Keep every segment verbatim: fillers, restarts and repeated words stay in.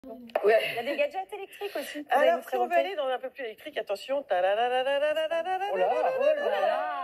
Ouais. Il y a des gadgets électriques aussi. Alors, si on veut aller dans un peu plus électrique, attention. Oh là, oh là.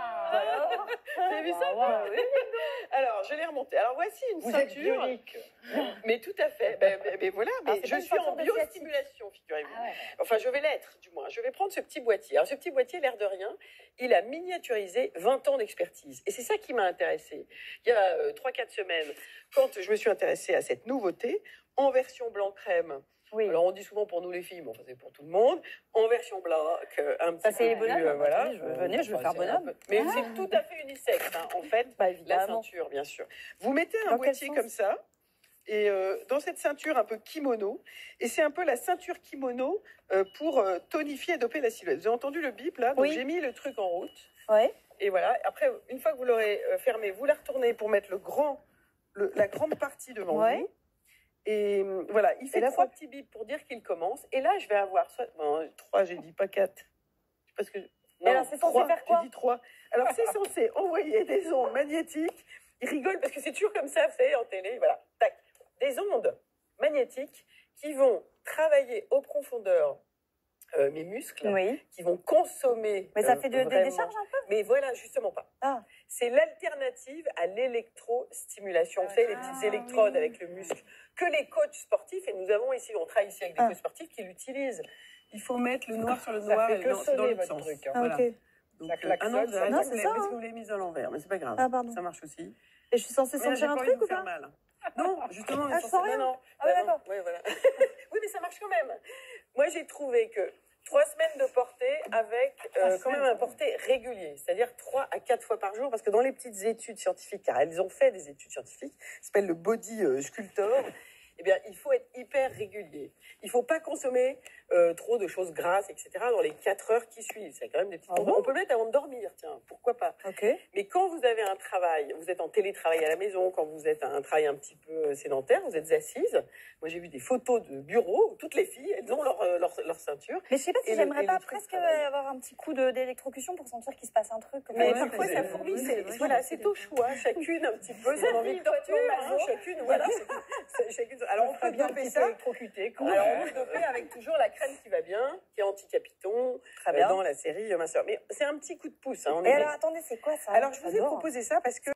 Vous avez vu ça? Wow, oui. Alors, je l'ai remonté. Alors, voici une Vous ceinture. êtes mais tout à fait. Ben, ben, ben voilà, mais Alors, je suis en biostimulation, figurez-vous. Ah ouais. Enfin, je vais l'être, du moins. Je vais prendre ce petit boîtier. Alors, ce petit boîtier, l'air de rien, il a miniaturisé vingt ans d'expertise. Et c'est ça qui m'a intéressée. Il y a euh, trois quatre semaines, quand je me suis intéressée à cette nouveauté, en version blanc-crème. Oui. Alors, on dit souvent pour nous les filles, mais enfin, c'est pour tout le monde. En version black, un petit Ça, c'est les peu plus, bonhommes. euh, voilà. Attendez, je veux venir, je veux faire c'est un bonhomme. peu- Mais Ah. c'est tout à fait unisexe, hein, en fait. Bah, La évidemment. ceinture, bien sûr. Vous mettez un Dans quel boîtier sens? comme ça, et euh, dans cette ceinture un peu kimono, et c'est un peu la ceinture kimono euh, pour euh, tonifier et doper la silhouette. Vous avez entendu le bip là? Donc Oui. j'ai mis le truc en route. Ouais. Et voilà. Après, une fois que vous l'aurez euh, fermé, vous la retournez pour mettre le grand, le- la grande partie devant Ouais. vous. Et euh, voilà, il fait Et là, trois faut- petits bips pour dire qu'il commence. Et là, je vais avoir soit bon, trois, j'ai dit pas quatre, parce que non, alors, c'est censé trois, faire quoi? j'ai dit trois. Alors c'est censé envoyer des ondes magnétiques. Il rigole parce que c'est toujours comme ça, vous savez, en télé, voilà, tac, des ondes magnétiques qui vont travailler aux profondeurs euh, mes muscles, Oui. qui vont consommer. Mais ça euh, fait de, des vraiment- décharges un peu? Mais voilà, justement pas. Ah. C'est l'alternative à l'électrostimulation. Vous savez, les petites Ah, électrodes oui. avec le muscle que les coachs sportifs, et nous avons ici, on travaille ici avec des Ah. coachs sportifs qui l'utilisent. Il faut mettre le noir sur le Ça noir fait et que dans, sonner dans l'autre votre sens. truc, hein. Ah, Voilà. ok. Donc, Ça euh, klaxonne, ah non, vous ça avez Non, raison, c'est mais ça, parce hein. que vous l'avez mise à l'envers, mais c'est pas grave. Ah, pardon. Ça marche aussi. Et je suis censée Mais là, j'ai sentir un pas envie de truc vous ou faire pas? mal. Non, justement, Ah, mais je censé- sens rien. non, non. Ah ouais, Bah non. d'accord. Ouais, voilà. Oui, mais ça marche quand même. Moi, j'ai trouvé que trois semaines de portée avec euh, Ah, quand même c'est- un portée régulier, c'est-à-dire trois à quatre fois par jour, parce que dans les petites études scientifiques, car elles ont fait des études scientifiques, ça s'appelle le Body euh, Sculptor, eh bien, il faut être hyper régulier. Il ne faut pas consommer euh, trop de choses grasses, et cetera dans les quatre heures qui suivent. C'est quand même des petites... Ah bon? On peut le mettre avant de dormir, tiens, pourquoi pas. Ok. Mais quand vous avez un travail, vous êtes en télétravail à la maison, quand vous êtes à un travail un petit peu sédentaire, vous êtes assise. Moi, j'ai vu des photos de bureau où toutes les filles, elles ont leur, euh, leur, leur ceinture. Mais je sais pas si Et le- j'aimerais et pas le truc presque travaille. avoir un petit coup de- d'électrocution pour sentir qu'il se passe un truc. Mais Ouais, parfois, mais ça c'est- fourmille. oui, c'est- c'est vrai, Voilà, j'ai c'est au choix. Chacune un petit peu son envie de torture. Hein, chacune, voilà. c'est- c'est- chacune- Alors, on peut bien doper petit ça. peu électrocuté, quand Alors, on même. peut doper avec toujours la crème qui va bien, qui est anti-capiton, Très euh, bien. dans la série euh, Ma Sœur. Mais c'est un petit coup de pouce. Hein, on Et est- alors, attendez, c'est quoi ça? Alors, je vous ai J'adore. proposé ça parce que